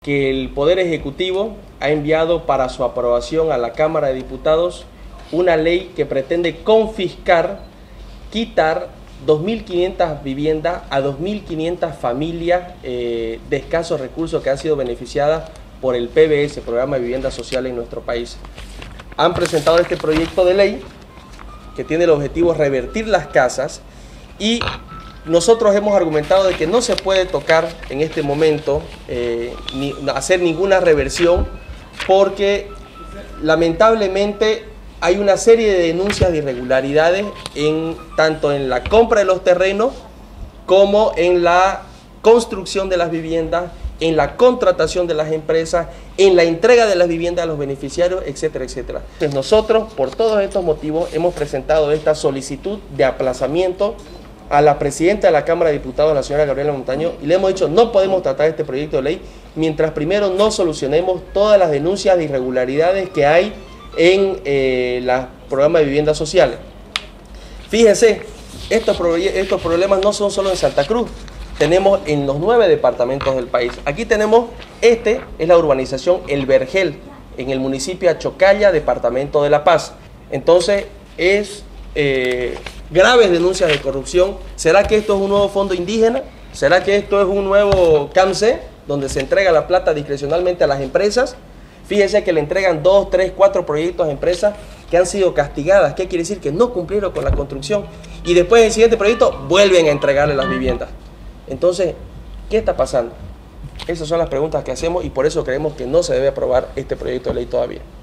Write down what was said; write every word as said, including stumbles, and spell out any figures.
Que el Poder Ejecutivo ha enviado para su aprobación a la Cámara de Diputados una ley que pretende confiscar, quitar dos mil quinientas viviendas a dos mil quinientas familias eh, de escasos recursos que han sido beneficiadas por el P B S, Programa de Vivienda Social en nuestro país. Han presentado este proyecto de ley que tiene el objetivo de revertir las casas y nosotros hemos argumentado de que no se puede tocar en este momento, eh, ni hacer ninguna reversión, porque lamentablemente hay una serie de denuncias de irregularidades en, tanto en la compra de los terrenos como en la construcción de las viviendas, en la contratación de las empresas, en la entrega de las viviendas a los beneficiarios, etcétera, etcétera. Entonces nosotros, por todos estos motivos, hemos presentado esta solicitud de aplazamiento a la presidenta de la Cámara de Diputados, la señora Gabriela Montaño, y le hemos dicho no podemos tratar este proyecto de ley mientras primero no solucionemos todas las denuncias de irregularidades que hay en eh, los programas de viviendas sociales. Fíjense, estos, estos problemas no son solo en Santa Cruz, tenemos en los nueve departamentos del país. Aquí tenemos, este es la urbanización El Vergel, en el municipio de Chocalla, departamento de La Paz. Entonces, es eh, graves denuncias de corrupción. ¿Será que esto es un nuevo fondo indígena? ¿Será que esto es un nuevo C A M C, donde se entrega la plata discrecionalmente a las empresas? Fíjense que le entregan dos, tres, cuatro proyectos a empresas que han sido castigadas. ¿Qué quiere decir? Que no cumplieron con la construcción. Y después del siguiente proyecto vuelven a entregarle las viviendas. Entonces, ¿qué está pasando? Esas son las preguntas que hacemos y por eso creemos que no se debe aprobar este proyecto de ley todavía.